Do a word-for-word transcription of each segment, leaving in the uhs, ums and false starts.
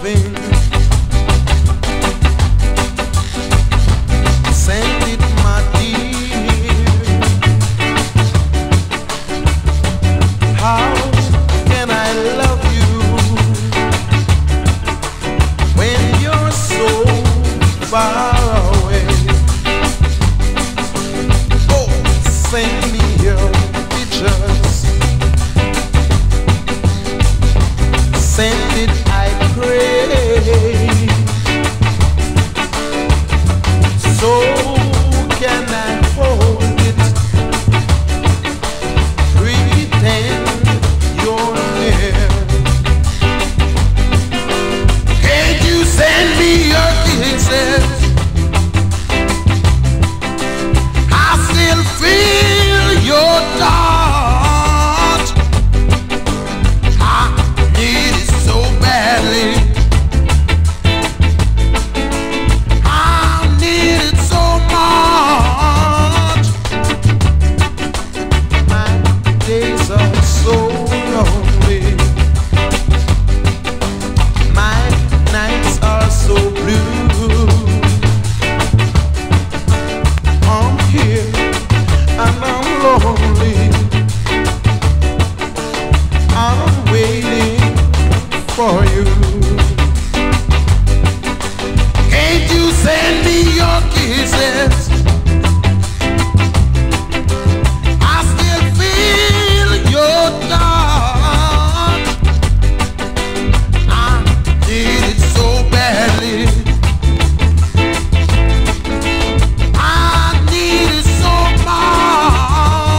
loving. Send it, my dear. How can I love you when you're so far away? Oh, send me your pictures. Send it, I pray. So can I hold it? Pretend you're near. Can't you send me your kisses? I still feel your touch. I need it so badly. I need it so much. My days are so lonely. My nights are so blue. I'm here and I'm lonely. I'm waiting for you. Can't you send me your kisses? I still feel your touch. I need it so badly. I need it so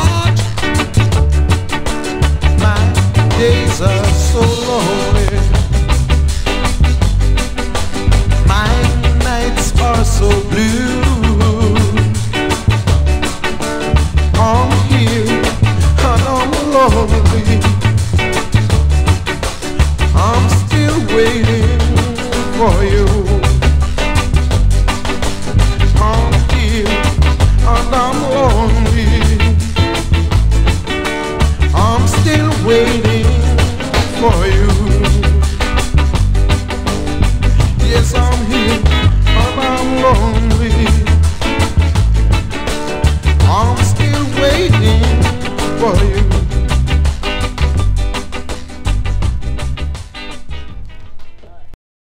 much. My days are so lonely.